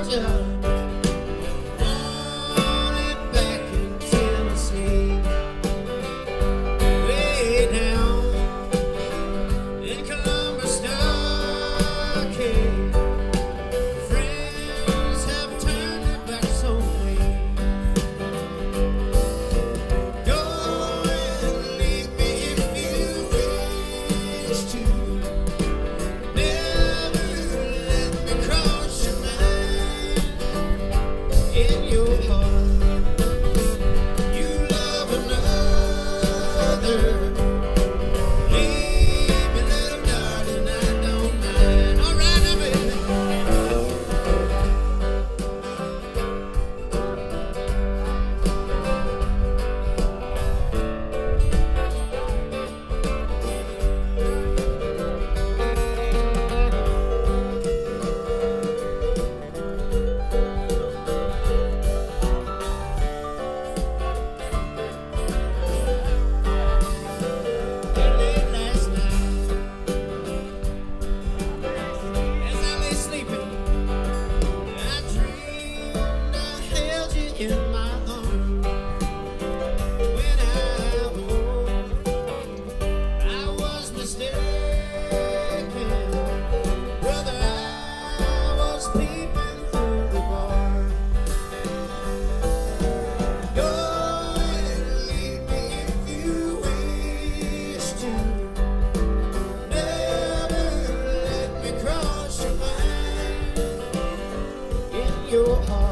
Georgia. Wanted back in Tennessee. Way down in Columbus, Kentucky. Friends have turned their backs on me. Go and leave me if you wish to. Never let me cross your mind. In your heart, you love another. Leave me, little darling, I don't mind. All right, now, baby. Late last night, as I lay sleeping, I dreamed I held you in my arms. When I woke, I was mistaken. Brother, I was peeping through the bar. Go and leave me if you wish to. Never let me cross your mind. In your heart,